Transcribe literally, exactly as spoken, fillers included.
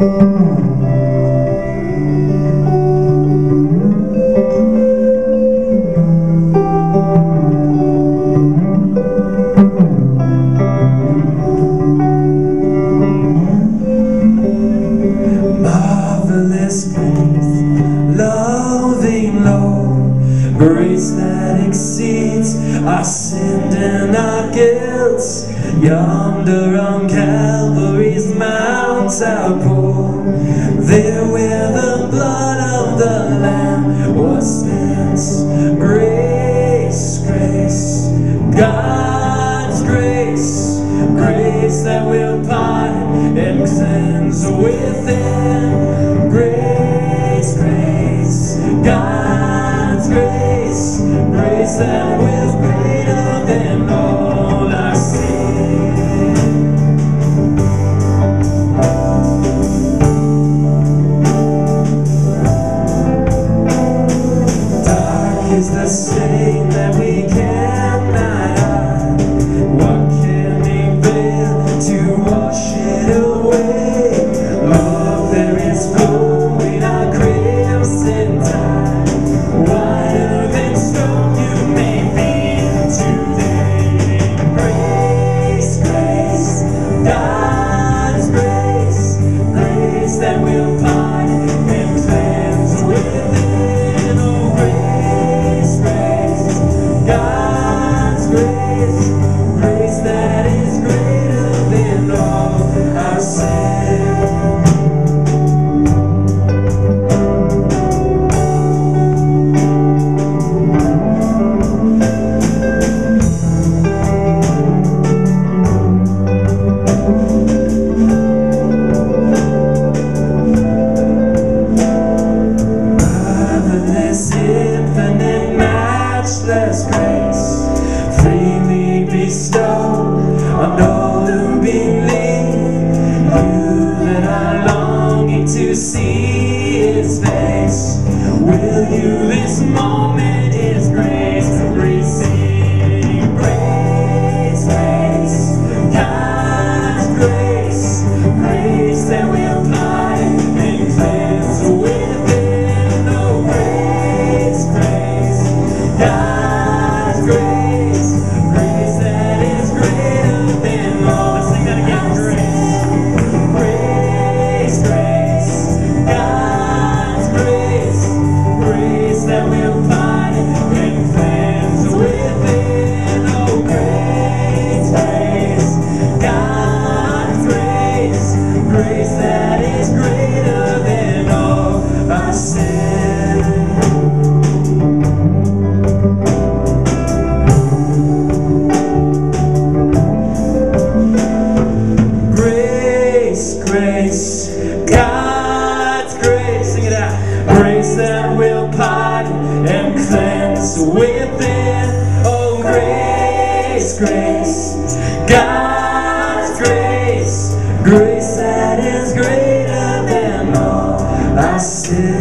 Grace that exceeds our sin and our guilt. Yonder on Calvary's mount outpoured, there where the blood of the Lamb was spent. Grace, grace, God's grace, grace that will pardon and cleanse within. Grace, grace, God's grace, grace that was greater than all our sin. Dark is the stain that we cannot hide. What can we bear to wash it away? Love, there is flow in our crimson tide. Wider than stone you may be today. Grace, grace, God's grace, grace that will pardon and cleanse within. Oh, grace, grace, God's grace, grace that is greater than all our sin. Infinite, matchless grace, freely bestowed on all who believe. You that are longing to see His face, will you this moment His grace receive? Grace, grace, God's grace, grace that will pardon and cleanse within. Oh, grace, grace, God's grace, grace that is greater than all. Let's sing that again. Grace, grace, grace, God's grace, grace that will pardon and cleanse within. Oh, grace, grace, God's grace, grace that is greater than all our sin. Grace, grace, God's grace, sing it out. Grace that will pardon and cleanse within. Oh, grace, grace, God's grace, grace that is greater than all our sin.